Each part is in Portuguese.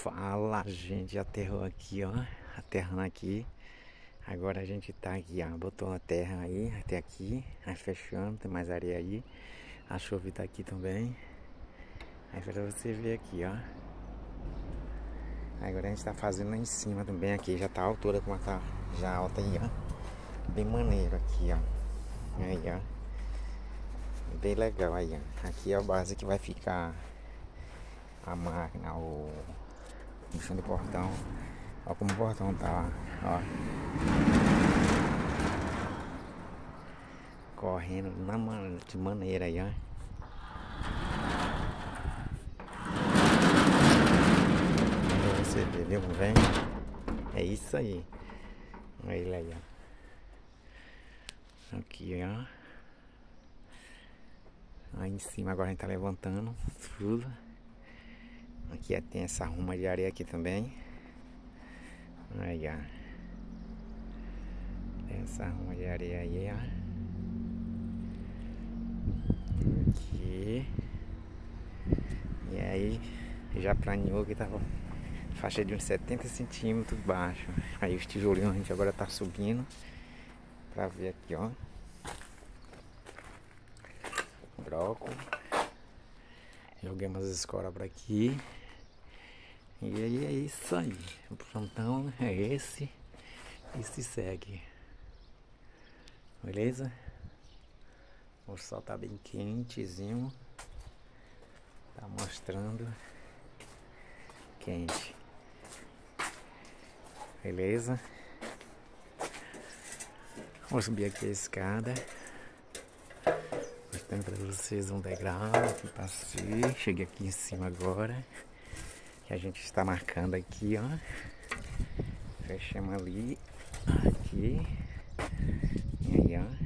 Fala, gente, aterrou aqui, ó. Aterrando aqui. Agora a gente tá aqui, ó. Botou a terra aí, até aqui. Aí fechando, tem mais areia aí. A chuva tá aqui também. Aí pra você ver aqui, ó. Agora a gente tá fazendo lá em cima também aqui. Já tá a altura como tá já alta aí, ó. Bem maneiro aqui, ó. Aí, ó. Bem legal aí, ó. Aqui é a base que vai ficar a máquina, o chão do portão. Olha como o portão tá, ó. Correndo de maneira aí, ó. Pra você ver, viu? Vem. É isso aí. Olha ele aí, ó. Aqui, ó. Aí em cima agora a gente tá levantando tudo. Aqui tem essa ruma de areia aqui também. Aí, ó. Tem essa ruma de areia aí, ó. Aqui. E aí já planeou que tava faixa de uns 70 centímetros baixo. Aí os tijolinhos a gente agora tá subindo pra ver aqui, ó. Brócolis. Joguei umas escoras por aqui. E aí é isso aí. O plantão é esse. E se segue. Beleza? O sol tá bem quentezinho. Tá mostrando. Quente. Beleza? Vou subir aqui a escada. Mostrando pra vocês um degrau que passei. Cheguei aqui em cima agora. Que a gente está marcando aqui, ó. Fechamos ali. Aqui. E aí, ó.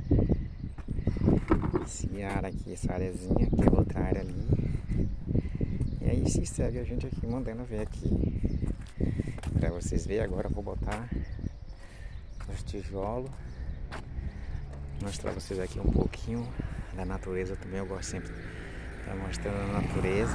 Esse área aqui, essa areazinha, que é outra área ali. E aí se segue a gente aqui, mandando ver aqui. Pra vocês verem, agora eu vou botar os tijolos. Mostrar pra vocês aqui um pouquinho da natureza também. Eu gosto sempre de estar mostrando a natureza.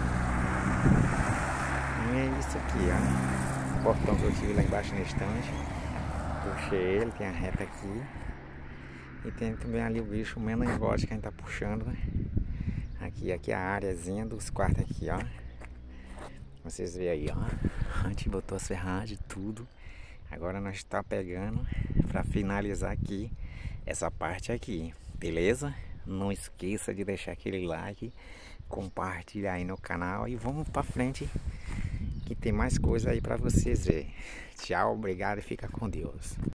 E é isso aqui, ó. O portão que eu tive lá embaixo na estante. Puxei ele, tem a reta aqui. E tem também ali o bicho menangote que a gente tá puxando, né? Aqui é a areazinha dos quartos aqui, ó. Vocês veem aí, ó. A gente botou as ferragens, tudo. Agora nós tá pegando pra finalizar aqui essa parte aqui, beleza? Não esqueça de deixar aquele like, compartilhar aí no canal e vamos pra frente que tem mais coisa aí pra vocês verem. Tchau, obrigado e fica com Deus.